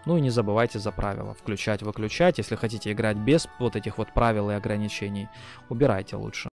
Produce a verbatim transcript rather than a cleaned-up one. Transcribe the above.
Ну и не забывайте за правила. Включать, выключать. Если хотите играть без вот этих вот правил и ограничений, убирайте лучше.